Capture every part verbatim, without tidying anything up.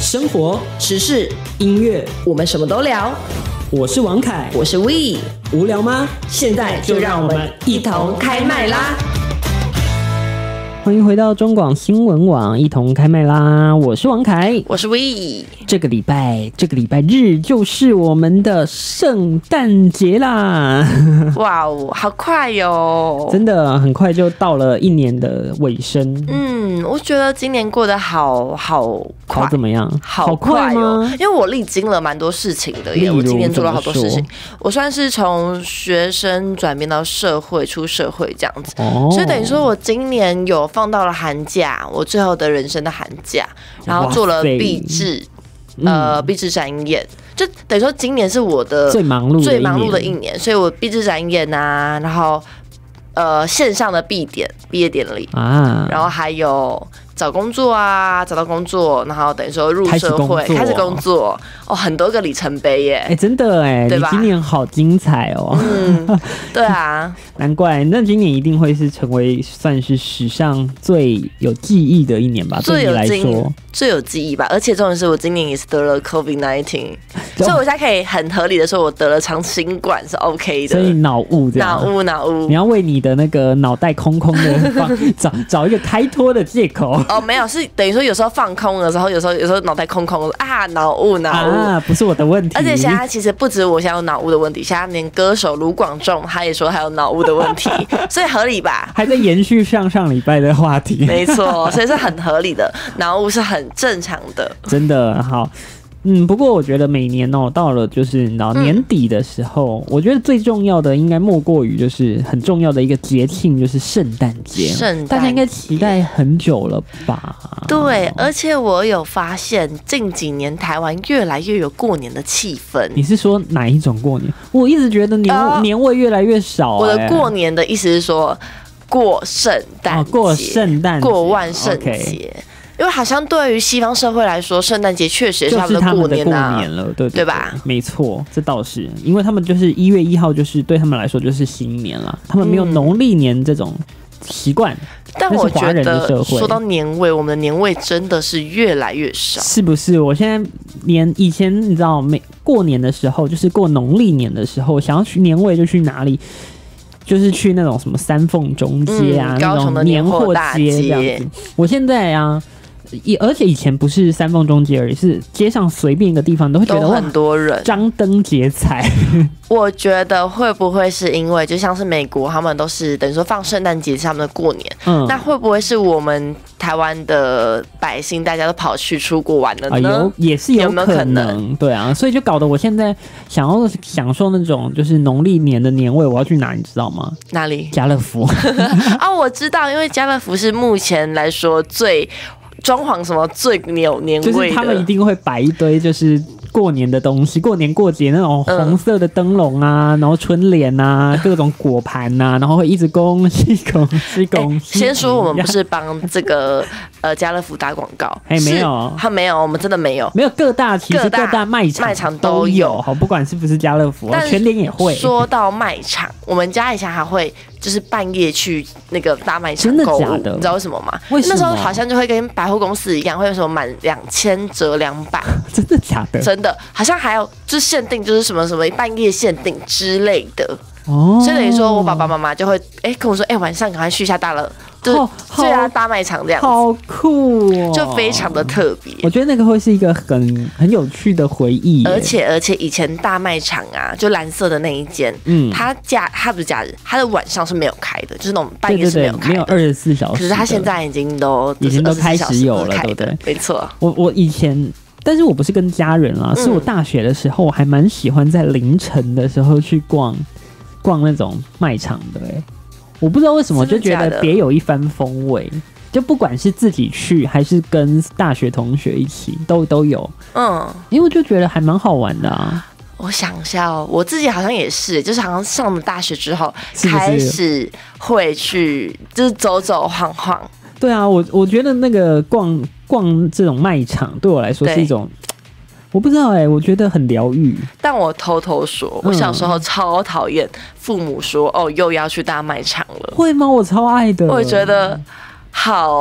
生活、 时事、 音乐， 我们什么都聊。 我是王凯， 我是 We， 无聊吗？ 现在就让我们一同开麦啦！ 欢迎回到中广新闻网，一同开麦啦！我是王凯， 我是 We。 这个礼拜，这个礼拜日就是我们的圣诞节啦！ 哇哦，好快哟、哦！ 真的很快就到了一年的尾声。 嗯，我觉得今年过得好好快， 好怎么样？ 好快哦！因为我历经了蛮多事情的耶，我今年做了好多事情。我算是从学生转变到社会，出社会这样子，哦、所以等于说我今年有放到了寒假，我最后的人生的寒假，然后做了毕制。呃，毕制展演，就等于说今年是我的最忙碌最忙碌的一年，所以我毕制展演啊，然后呃线上的毕典毕业典礼啊，然后还有找工作啊，找到工作，然后等于说入社会开始工作，哦，很多个里程碑耶！ 哎、欸，真的哎，对吧？你今年好精彩哦。 嗯，对啊， 难怪，那今年一定会是成为算是史上最有记忆的一年吧？对你来说。 最有记忆吧，而且重点是我今年也是得了 COVID 十九， 所以我现在可以很合理的说，我得了长新冠是 OK 的。 所以脑雾这样， 脑雾脑雾， 你要为你的那个脑袋空空的找找一个开脱的借口。 哦，没有，是等于说有时候放空的时候，有时候有时候脑袋空空啊，脑雾脑雾啊，不是我的问题。 而且现在其实不止我现在有脑雾的问题，现在连歌手卢广仲他也说他有脑雾的问题，所以合理吧？ 还在延续上上礼拜的话题， 没错，所以是很合理的，脑雾是很正常的。 真的好，嗯，不过我觉得每年哦，到了就是你知道年底的时候、嗯，我觉得最重要的应该莫过于就是很重要的一个节庆，就是圣诞节。圣诞节大家应该期待很久了吧？ 对，而且我有发现近几年台湾越来越有过年的气氛。 你是说哪一种过年？我一直觉得年、呃、年味越来越少、欸。 我的过年的意思是说过圣诞节、哦， 过圣诞节， 过万圣节。Okay，因为好像对于西方社会来说，圣诞节确实是他们的过年、啊、 过年了，对 对, 对, 对吧？ 没错，这倒是，因为他们就是一月一号，就是对他们来说就是新年了，他们没有农历年这种习惯、嗯。 但我觉得说到年味，我们的年味真的是越来越少， 是不是？我现在年以前你知道，每过年的时候，就是过农历年的时候，想要去年味就去哪里？就是去那种什么三凤中街啊， 嗯、高雄的年货街这样子。我现在啊。而且以前不是三凤中街而已，是街上随便一个地方都会觉得很多人张灯结彩。 我觉得会不会是因为就像是美国，他们都是等于说放圣诞节是他们的过年，嗯，那会不会是我们台湾的百姓大家都跑去出国玩了呢？ 啊、有也是有可能，有没有可能？对啊，所以就搞得我现在想要享受那种就是农历年的年味，我要去哪你知道吗？ 哪里？ 家乐福。 哦，我知道，因为家乐福是目前来说最。装潢什么最有年味的？ 就是他们一定会摆一堆就是过年的东西，过年过节那种红色的灯笼啊、嗯，然后春联啊，各种果盘啊，然后会一直恭喜恭喜恭喜。 欸、先说我们不是帮这个呃家乐福打广告， 哎、欸、没有， 他没有，我们真的没有， 没有各大其实各大卖场卖场都有，好，不管是不是家乐福，全联也会。 说到卖场，我们家以前还会。就是半夜去那个大卖场购物， 真的假的？ 你知道为什么吗？ 为什么？ 那时候好像就会跟百货公司一样，会有什么满两千折两百， 真的假的？ 真的，好像还有就是限定，就是什么什么半夜限定之类的。哦，所以等于说我爸爸妈妈就会哎、欸、跟我说，哎、欸、晚上赶快去一下大乐。就是最大大卖场这样子， 好酷哦， 就非常的特别。 我觉得那个会是一个很很有趣的回忆， 而且而且以前大卖场啊，就蓝色的那一间，嗯，它假它不是假日，它的晚上是没有开的，就是那种半夜是没有开的， 对对对，没有二十四小时。 可是它现在已经都已经都开始有了，对不对？ 没错。 我我以前，但是我不是跟家人啦，是我大学的时候，我还蛮喜欢在凌晨的时候去逛逛那种卖场的、欸，哎。我不知道为什么，就觉得别有一番风味。就不管是自己去，还是跟大学同学一起，都都有。嗯，因为我就觉得还蛮好玩的啊。 我想一下哦，我自己好像也是，就是好像上了大学之后，是是开始会去，就是走走晃晃。 对啊，我我觉得那个逛逛这种卖场，对我来说是一种。我不知道哎、欸，我觉得很疗愈。 但我偷偷说，我小时候超讨厌父母说、嗯、哦，又要去大卖场了。 会吗？我超爱的。 我觉得好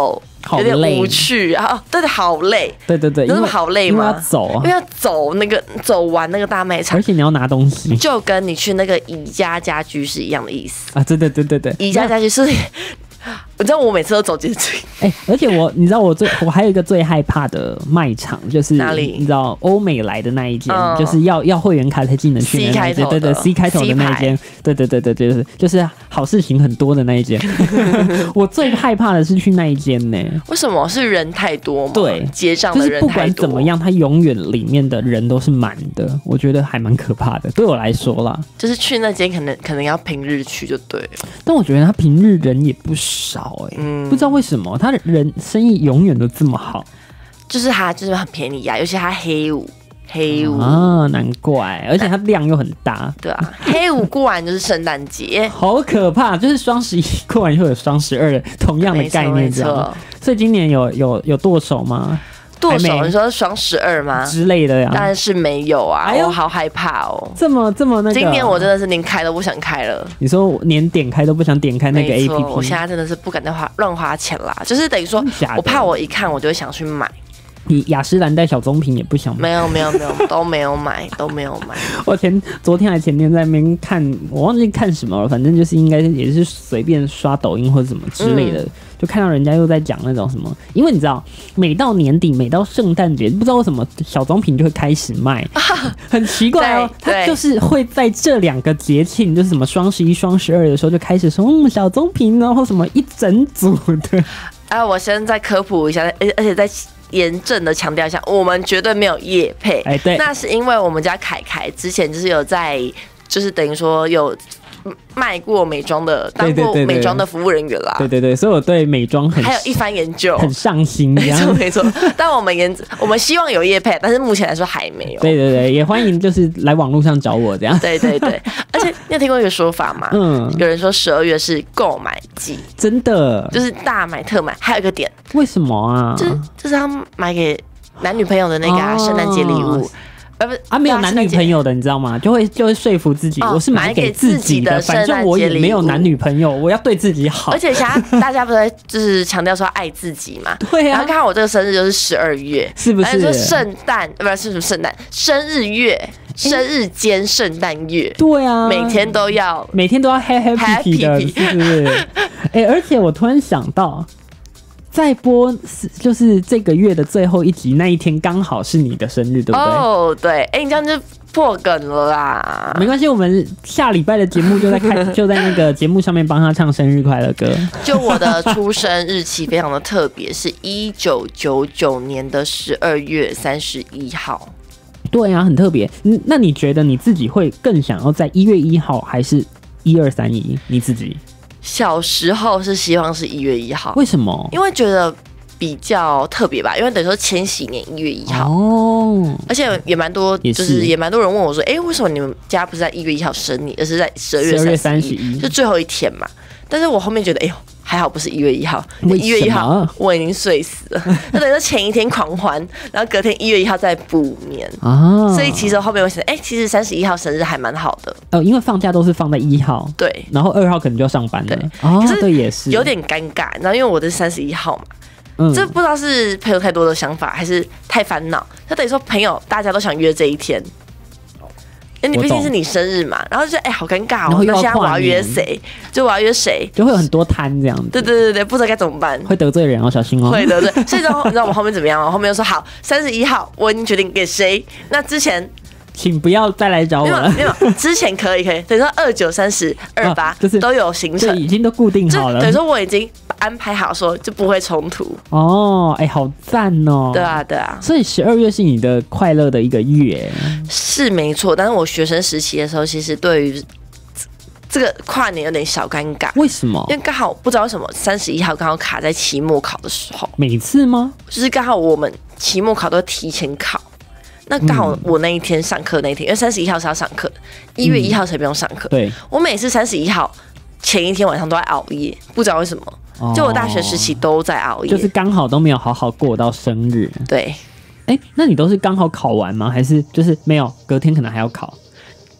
有点无趣啊，对对，好累， 对对对， 那么好累吗？ 因为要走， 因为要走那个走完那个大卖场， 而且你要拿东西， 就跟你去那个宜家家居是一样的意思啊！对对对对对， 宜家家居是。我知道我每次都走捷径， 哎、欸，而且我你知道我最我还有一个最害怕的卖场就是哪里？ 你知道欧美来的那一间、嗯，就是要要会员卡才进得去的那一间，对对 ，C 开头的那一间，对对对对对，就是就是好事情很多的那一间。我最害怕的是去那一间呢、欸， 为什么？是人太多吗？ 对， 结账的人太多， 就是不管怎么样，它永远里面的人都是满的，我觉得还蛮可怕的。对我来说啦， 就是去那间可能可能要平日去就对了， 但我觉得他平日人也不少哎、欸。嗯，不知道为什么他的人生意永远都这么好， 就是他就是很便宜啊，尤其他黑五黑五啊，难怪，而且它量又很大， 对啊，黑五过完就是圣诞节， 好可怕，就是双十一过完又有双十二的同样的概念，这样。所以今年有有有剁手吗？ 剁手？你说双十二吗？ 之类的呀？ 当然是没有啊！哎、我好害怕哦， 这么这么那个， 今年我真的是连开都不想开了。 你说我连点开都不想点开那个 A P P， 我现在真的是不敢再花乱花钱啦，就是等于说，我怕我一看我就会想去买。 你雅诗兰黛小棕瓶也不想买？ 没有没有没有，都没有买，都没有买。 我前昨天还前天在那边看，我忘记看什么了，反正就是应该也是随便刷抖音或者什么之类的。嗯，就看到人家又在讲那种什么，因为你知道，每到年底，每到圣诞节，不知道为什么小棕瓶就会开始卖，啊、很奇怪哦。它就是会在这两个节庆，就是什么双十一、双十二的时候就开始说，嗯，小棕瓶，然后什么一整组的。 啊，我先再科普一下，而而且再严正的强调一下，我们绝对没有业配。 哎，对， 那是因为我们家凯凯之前就是有在，就是等于说有。卖过美妆的，当过美妆的服务人员啦。 对对对，所以我对美妆很还有一番研究， 很上心。 没错没错，但我们研我们希望有业配，但是目前来说还没有。 对对对，也欢迎就是来网络上找我这样。 对对对，而且你有听过一个说法吗？嗯，有人说十二月是购买季， 真的就是大买特买。还有一个点， 为什么啊？ 就是就是他买给男女朋友的那个圣诞节礼物。 呃不啊，没有男女朋友的，你知道吗？就会就会说服自己，哦、我是买给自己的，反正我也没有男女朋友，我要对自己好。 而且现在大家不是就是强调说爱自己嘛？ 对啊。 然后看我这个生日就是十二月， 是不是？ 说圣诞不是是什么圣诞，生日月，生日兼圣诞月。 对啊， 每天都要， 每天都要 happy happy 的，是不是？哎、欸，而且我突然想到。在播就是这个月的最后一集那一天，刚好是你的生日，对不对？ 哦，对，哎、欸，你这样就破梗了啦。 没关系，我们下礼拜的节目就在看，就在那个节目上面帮他唱生日快乐歌。 就我的出生日期非常的特别，是一九九九年的十二月三十一号。 对啊，很特别。那你觉得你自己会更想要在一月一号，还是一二三一？你自己？ 小时候是希望是一月一号， 为什么？ 因为觉得比较特别吧，因为等于说千禧年一月一号哦，而且也蛮多，就是也蛮多人问我说，哎、欸，为什么你们家不是在一月一号生你，而是在十二月三十一，就最后一天嘛？但是我后面觉得，哎呦，还好不是一月一号，一月一号我已经睡死了，那等于说前一天狂欢，然后隔天一月一号再补眠啊，所以其实后面我想，哎、欸，其实三十一号生日还蛮好的， 哦，因为放假都是放在一号， 对， 然后二号可能就要上班了， 对， 哦，对，也是有点尴尬，然后因为我的三十一号嘛。嗯，这不知道是朋友太多的想法，还是太烦恼。他等于说朋友大家都想约这一天，哎，你毕竟是你生日嘛，然后就哎、欸、好尴尬哦。那现在我要约谁？就我要约谁？ 就会有很多摊这样子。 对对对对，不知道该怎么办， 会得罪人哦，小心哦。 会得罪。所以你知道我们后面怎么样吗？后面又说好，三十一号我已经决定给谁。那之前。 请不要再来找我了。 没有，没有，之前可以可以，等于说二九、三十、二八，就是都有行程， 已经都固定好了。 等于说我已经安排好，说就不会冲突。 哦，哎、欸，好赞哦！ 对啊，对啊。 所以十二月是你的快乐的一个月， 是没错。但是我学生时期的时候，其实对于这个跨年有点小尴尬。 为什么？ 因为刚好不知道为什么三十一号刚好卡在期末考的时候。 每次吗？ 就是刚好我们期末考都提前考。那刚好我那一天上课那一天，因为三十一号是要上课，一月一号才不用上课。对，我每次三十一号前一天晚上都在熬夜，不知道为什么。哦、就我大学时期都在熬夜， 就是刚好都没有好好过到生日。 对， 哎、欸，那你都是刚好考完吗？还是就是没有隔天可能还要考？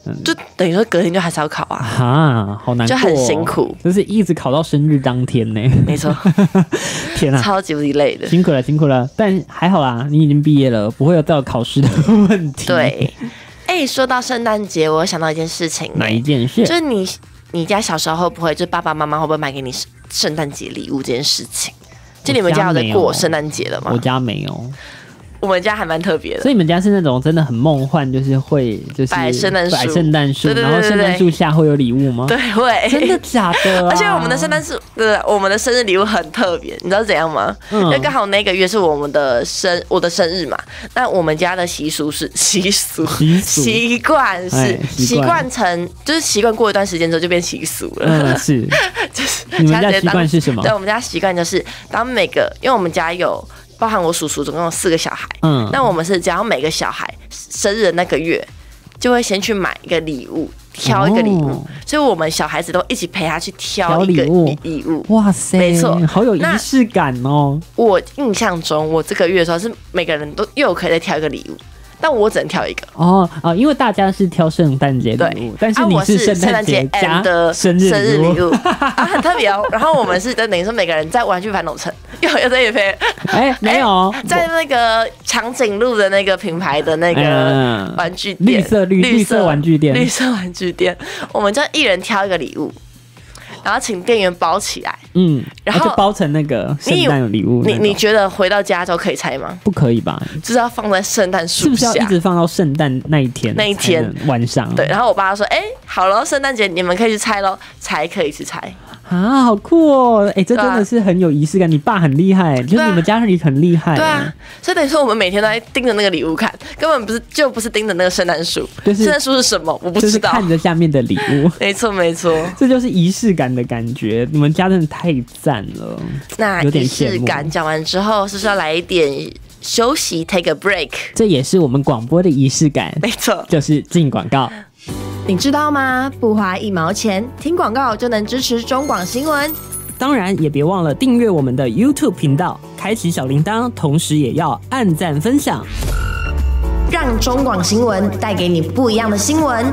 就等于说隔天就还是要考啊， 啊，好难过、哦， 就很辛苦， 就是一直考到生日当天呢。 没错， 天啊， 超级无敌累的， 辛苦了，辛苦了。但还好啦，你已经毕业了，不会有到考试的问题。 对，哎、欸，说到圣诞节，我想到一件事情、欸， 哪一件事？ 就是你你家小时候会不会，就爸爸妈妈会不会买给你圣诞节礼物这件事情？就你们家有在过圣诞节了吗？ 我家没有。 我们家还蛮特别的， 所以你们家是那种真的很梦幻，就是会就是摆圣诞树， 摆圣诞树，然后圣诞树下会有礼物吗？ 对，会， 真的假的、啊？ 而且我们的圣诞树，对，我们的生日礼物很特别，你知道怎样吗？嗯，因为刚好那个月是我们的生我的生日嘛，那我们家的习俗是习俗习惯是习惯成就是习惯过一段时间之后就变习俗了。 嗯，是， 就是你们家习惯是什么？ 对，我们家习惯就是当每个，因为我们家有。包含我叔叔总共有四个小孩，嗯，那我们是只要每个小孩生日的那个月，就会先去买一个礼物，挑一个礼物，哦、所以我们小孩子都一起陪他去挑一个礼物。 哇塞， 没错， 好有仪式感哦。 我印象中，我这个月的时候是每个人都又可以再挑一个礼物。但我只能挑一个哦啊，因为大家是挑圣诞节礼物，但是你是圣诞节加生日礼物啊，很特别哦。然后我们是等于说每个人在玩具反斗城，有有在也配哎没有， 在那个长颈鹿的那个品牌的那个玩具店， 绿色绿绿色玩具店， 绿色玩具店，我们就一人挑一个礼物。然后请店员包起来， 嗯，然后就包成那个圣诞礼物。 你你觉得回到家之后可以拆吗？ 不可以吧？ 就是要放在圣诞树下， 是不是要一直放到圣诞那一天？ 那一天晚上。 对，然后我爸说：“哎、欸，好了，圣诞节你们可以去拆咯，才可以去拆。” 啊，好酷哦！哎、欸，这真的是很有仪式感。啊、你爸很厉害，就是你们家里很厉害。 对啊，所以等于说我们每天都在盯着那个礼物看，根本不是就不是盯着那个圣诞树。就是圣诞树是什么？我不知道。 就是看着下面的礼物。 没错，没错， 这就是仪式感的感觉。你们家真的太赞了。 那仪式感讲完之后，是不是要来一点休息 ，take a break？ 这也是我们广播的仪式感。 没错， 就是进广告。 你知道吗？不花一毛钱，听广告就能支持中广新闻。 当然，也别忘了订阅我们的 YouTube 频道，开启小铃铛，同时也要按赞分享， 让中广新闻带给你不一样的新闻。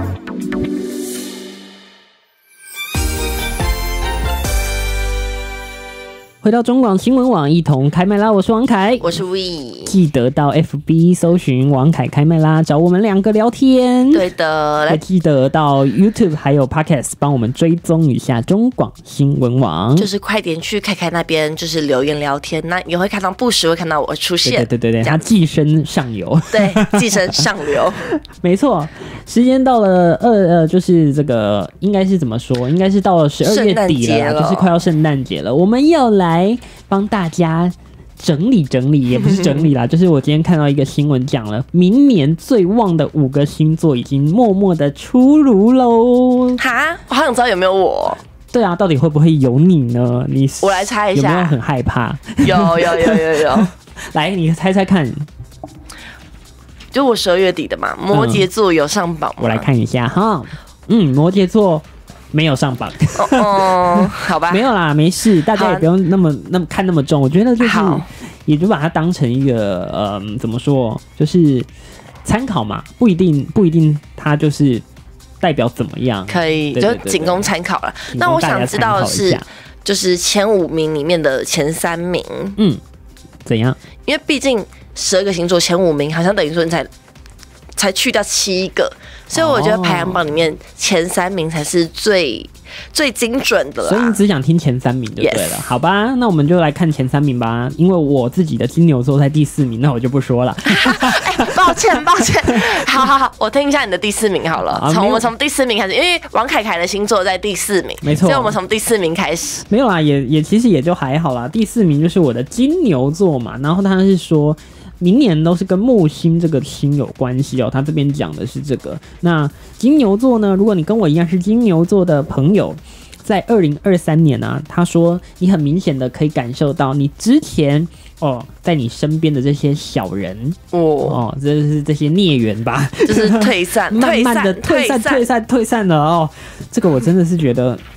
回到中广新闻网，一同开麦啦！我是王凯， 我是 We， 记得到 F B 搜寻王凯开麦啦，找我们两个聊天。 对的， 还记得到 YouTube 还有 Podcast 帮我们追踪一下中广新闻网， 就是快点去凯凯那边，就是留言聊天，那也会看到不时会看到我出现。 对对对对，他寄生上游， 对，寄生上流， 没错。时间到了二呃，就是这个应该是怎么说？应该是到了十二月底了，了就是快要圣诞节了，我们要来。来帮大家整理整理，也不是整理啦，就是我今天看到一个新闻，讲了明年最旺的五个星座已经默默的出炉喽。 哈，我好想知道有没有我。 对啊，到底会不会有你呢？你我来猜一下， 有没有很害怕？ 有有有有有， 来，你猜猜看。 就我十二月底的嘛，摩羯座有上榜吗？ 我来看一下哈，嗯，摩羯座。没有上榜哦，哦，好吧， 没有啦，没事，大家也不用那么那么看那么重。我觉得就是，也就把它当成一个呃，怎么说，就是参考嘛，不一定不一定它就是代表怎么样， 可以对对对对就仅供参考了。那我想知道的是，就是前五名里面的前三名， 嗯，怎样？ 因为毕竟十二个星座前五名，好像等于说你才才去掉七个。所以我觉得排行榜里面前三名才是最最精准的啦。 所以你只想听前三名就对了， yes. 好吧？那我们就来看前三名吧。因为我自己的金牛座在第四名，那我就不说了。 欸、抱歉，抱歉。好好好，我听一下你的第四名好了。从、啊、我们从第四名开始，因为王凯凯的星座在第四名， 没错。 所以我们从第四名开始。 没有啦，也也其实也就还好啦。第四名就是我的金牛座嘛，然后他是说。明年都是跟木星这个星有关系哦，他这边讲的是这个。那金牛座呢？如果你跟我一样是金牛座的朋友，在二零二三年啊，他说你很明显的可以感受到你之前哦，在你身边的这些小人哦哦，这是这些孽缘吧， 就是退散， 慢慢的退散，退散，退散了哦。这个我真的是觉得。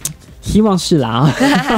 希望是啦。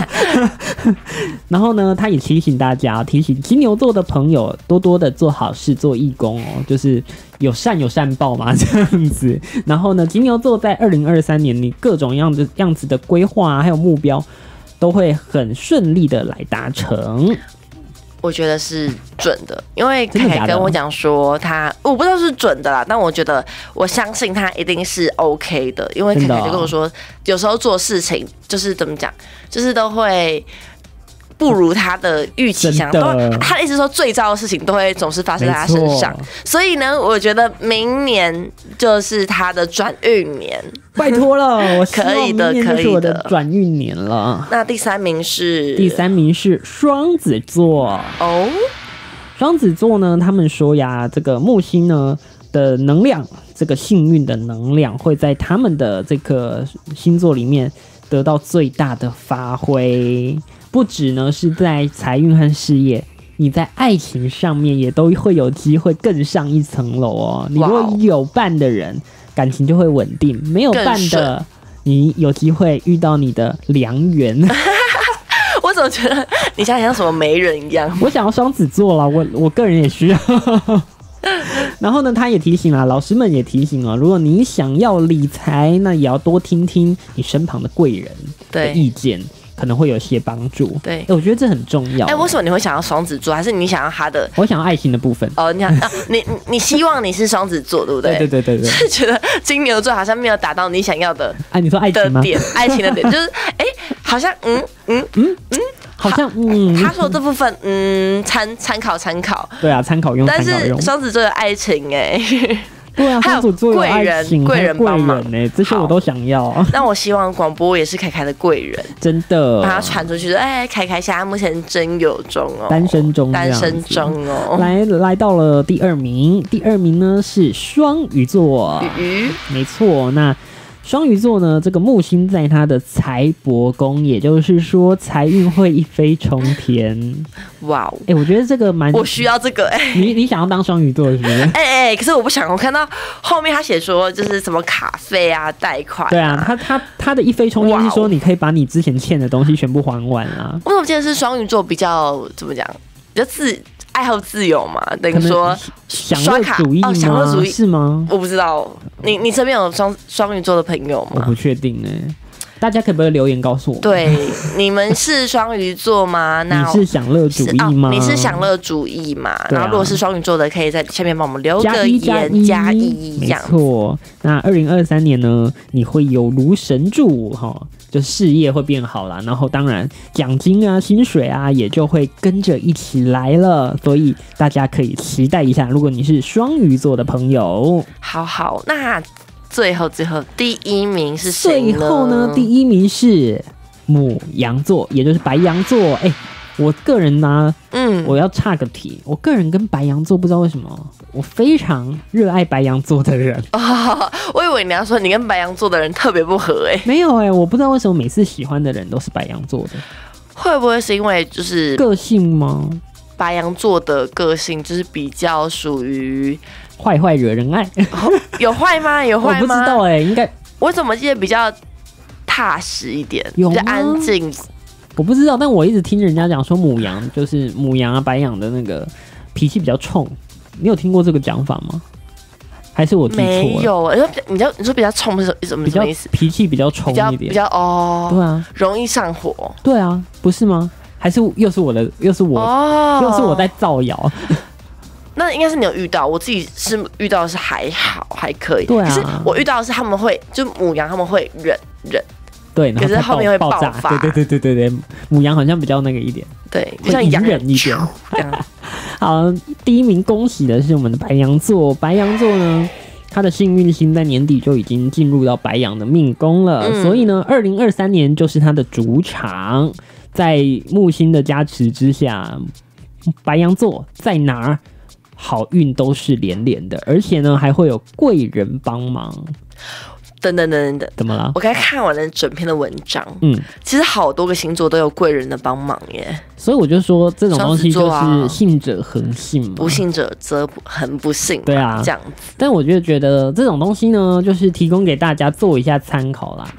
然后呢，他也提醒大家，提醒金牛座的朋友多多的做好事，做义工哦，就是有善有善报嘛，这样子。然后呢，金牛座在二零二三年，你各种样子样子的规划啊，还有目标，都会很顺利的来达成。 我觉得是准的，因为凯凯跟我讲说他，我不知道是准的啦，但我觉得我相信他一定是 OK 的，因为凯凯就跟我说，有时候做事情就是怎么讲，就是都会不如他的预期想，都他的意思说最糟的事情都会总是发生在他身上，所以呢，我觉得明年就是他的转运年， 拜托了，我希望可以的， 明年就是我的转运年了。 那第三名是第三名是双子座哦， 双子座呢，他们说呀，这个木星呢的能量，这个幸运的能量会在他们的这个星座里面得到最大的发挥。不只呢是在财运和事业，你在爱情上面也都会有机会更上一层楼哦。你如果有伴的人，感情就会稳定；没有伴的，你有机会遇到你的良缘。 我怎么觉得你现在像什么媒人一样？ 我想要双子座啦，我我个人也需要。然后呢，他也提醒啊，老师们也提醒啊，如果你想要理财，那也要多听听你身旁的贵人的意见。可能会有些帮助，对、欸，我觉得这很重要。 哎、欸，为什么你会想要双子座？还是你想要他的？ 我想要爱情的部分。 哦，你想，啊、你你希望你是双子座，对不对？ 对对对对对。 是觉得金牛座好像没有达到你想要的， 哎、啊，你说爱情吗？ 的点，爱情的点，就是哎、欸，好像嗯嗯嗯嗯， 好像嗯， 他说这部分嗯参参考参考。 对啊，参考用。 但是双子座的爱情哎、欸。 对啊，双子座有爱情， 贵人帮忙呢、欸，这些我都想要。 那我希望广播也是凯凯的贵人， 真的， 把他传出去说，哎，凯凯现在目前真有中哦， 单身中， 单身中哦。 来来到了第二名，第二名呢是双鱼座， 鱼， 没错，那。双鱼座呢，这个木星在他的财帛宫，也就是说财运会一飞冲天。哇哦！哎，我觉得这个蛮…… 我需要这个哎、欸。 你你想要当双鱼座是不是？ 哎哎、欸，可是我不想，我看到后面他写说就是什么卡费啊、贷款、啊。 对啊，他他他的一飞冲天是说你可以把你之前欠的东西全部还完啊。 为什么记得是双鱼座比较怎么讲？比较自。爱好自由嘛，等于说享乐主义吗？哦，享乐主义是吗？ 我不知道，你你身边有双双鱼座的朋友吗？ 我不确定哎、欸，大家可不可以留言告诉我？ 对，你们是双鱼座吗？那你是享乐主义吗？ 哦、你是享乐主义嘛？啊、然后如果是双鱼座的，可以在下面帮我们留个言加一， 没错。那二零二三年呢，你会有如神助哈。就事业会变好啦，然后当然奖金啊、薪水啊也就会跟着一起来了，所以大家可以期待一下。如果你是双鱼座的朋友， 好好，那最后最后第一名是谁呢？ 最后呢，第一名是牡羊座，也就是白羊座。哎、欸，我个人呢、啊，嗯，我要岔个题，我个人跟白羊座不知道为什么，我非常热爱白羊座的人。 哦，我以为你要说你跟白羊座的人特别不合哎、欸， 没有哎、欸，我不知道为什么每次喜欢的人都是白羊座的， 会不会是因为就是个性吗？ 白羊座的个性就是比较属于坏坏惹人爱， 哦、有坏吗？有坏吗？ 我不知道哎、欸，应该我怎么记得比较踏实一点， 比较安静。 我不知道，但我一直听人家讲说母羊就是母羊啊、白羊的那个脾气比较冲，你有听过这个讲法吗？还是我记错了？ 没有，你说你说你说比较冲是什么什么意思？ 脾气比较冲一点， 比较比较哦， 对啊， 容易上火， 对啊，不是吗？还是又是我的，又是我，哦、又是我在造谣。 那应该是你有遇到，我自己是遇到的是还好，还可以。 对啊， 可是我遇到的是他们会，就母羊他们会忍忍。 对，然后可是后面会爆炸， 发。 对对对对对对，母羊好像比较那个一点， 对，就像羊忍一点。好，第一名恭喜的是我们的白羊座。白羊座呢，他的幸运星在年底就已经进入到白羊的命宫了，嗯、所以呢，二零二三年就是他的主场。在木星的加持之下，白羊座在哪儿好运都是连连的，而且呢，还会有贵人帮忙。 等等等等等， 怎么了？ 我刚才看完了整篇的文章，嗯，其实好多个星座都有贵人的帮忙耶， 所以我就说这种东西就是信者恒信嘛， 不信者则很不信， 对啊， 这样子。 但我就觉得这种东西呢，就是提供给大家做一下参考啦。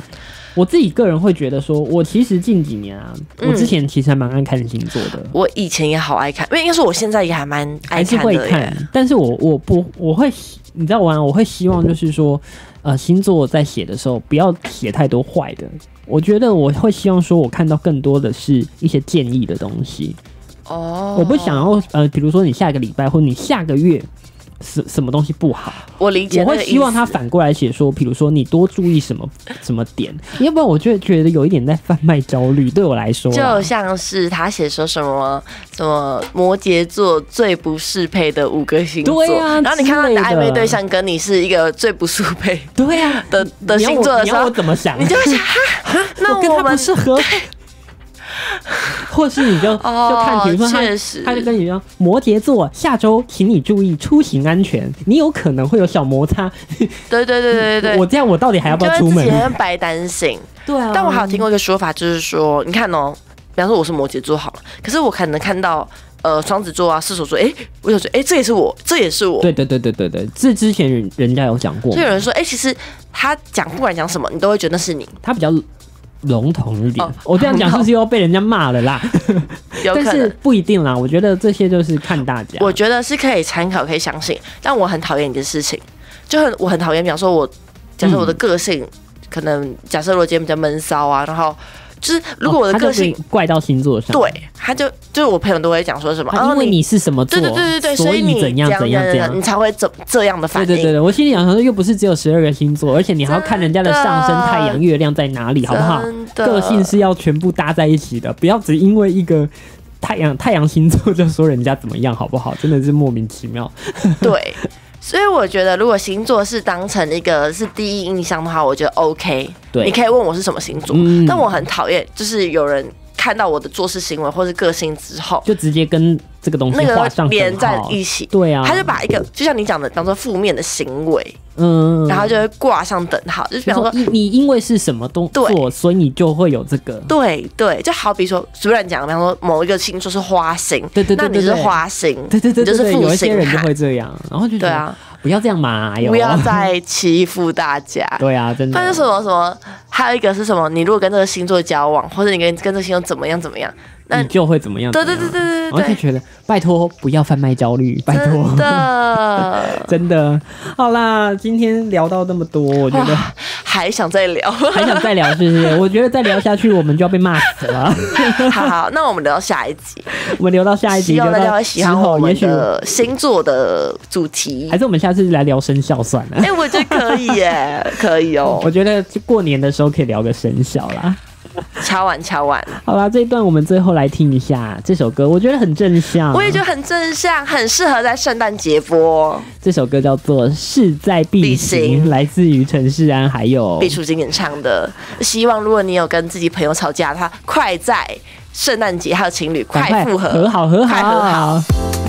我自己个人会觉得说，我其实近几年啊，嗯、我之前其实还蛮爱看星座的。 我以前也好爱看，因为应该说我现在也还蛮爱看的， 还是会看。但是我我不我会，你知道吗？我会希望就是说，呃，星座在写的时候不要写太多坏的。我觉得我会希望说，我看到更多的是一些建议的东西。哦，我不想要呃，比如说你下个礼拜或你下个月。什什么东西不好？ 我理解， 我会希望他反过来写说，比如说你多注意什么什么点，要不然我就觉得有一点在贩卖焦虑。对我来说， 就像是他写说什么什么摩羯座最不适配的五个星座， 对啊， 然后你看到你的暧昧对象跟你是一个最不适配， 对啊的的星座的时候， 你要我怎么想？ 你就会想哈，那我跟他不适合。或是你就、哦、就看，比如说他，他就跟你说，摩羯座下周请你注意出行安全，你有可能会有小摩擦。 对对对对对， 我这样我到底还要不要出门？ 你就会自己白担心。 对啊。 但我还有听过一个说法，就是说，你看哦，比方说我是摩羯座好了，可是我可能看到呃双子座啊、射手座，哎、欸，我就说，哎、欸，这也是我，这也是我。 对对对对对对，这之前人人家有讲过， 就有人说，哎、欸，其实他讲不管讲什么，你都会觉得那是你， 他比较。笼统一点，哦、我这样讲是不是又被人家骂了啦？ 有可能， 但是不一定啦。我觉得这些就是看大家。 我觉得是可以参考，可以相信。但我很讨厌一件事情，就很我很讨厌，比方说我假设我的个性、嗯、可能假设如果今天比较闷骚啊，然后就是如果我的个性、 哦、怪到星座上， 对，他就就是我朋友都会讲说什么， 因为你是什么座， 对对对对对， 所以怎样怎样怎样， 你才会怎这样的反应。 对对对对，我心里想说，又不是只有十二个星座，而且你还要看人家的上升、太阳、月亮在哪里，好不好？个性是要全部搭在一起的，不要只因为一个太阳太阳星座就说人家怎么样，好不好？真的是莫名其妙。 对。所以我觉得，如果星座是当成一个是第一印象的话，我觉得 OK。对，你可以问我是什么星座，嗯、但我很讨厌就是有人看到我的做事行为或是个性之后， 就直接跟这个东西画上连在一起。 对啊， 他就把一个就像你讲的当做负面的行为，嗯，然后就会挂上等号。就比方说， 你因为是什么动作，所以你就会有这个。 对对，就好比说，随便讲，比方说某一个星座是花星， 对对对， 那你是花星， 对对对， 你就是负星。 有一些人就会这样，然后就觉得。对啊。不要这样嘛！ 不要再欺负大家。 对啊，真的。 但是什么什么，还有一个是什么？你如果跟这个星座交往，或者你跟跟这个星座怎么样怎么样，那你就会怎么样？ 对对对对对对。 然后就觉得，拜托不要贩卖焦虑，拜托。 真的， 真的。好啦，今天聊到那么多，我觉得还想再聊， 还想再聊，是不是？我觉得再聊下去，我们就要被骂死了。 好好，那我们聊下一集。 我们留到下一集， 希望大家会喜欢我们的星座的主题， 还是我们下次来聊生肖算了。 哎、欸，我觉得可以耶，可以哦。 我觉得过年的时候可以聊个生肖啦。 敲完敲完， 好啦，这一段我们最后来听一下这首歌，我觉得很正向， 我也觉得很正向，很适合在圣诞节播。 这首歌叫做《势在必行》，来自于陈势安还有毕淑晶演唱的。希望如果你有跟自己朋友吵架的话，快在圣诞节还有情侣快复合， 和好和好， 快和好。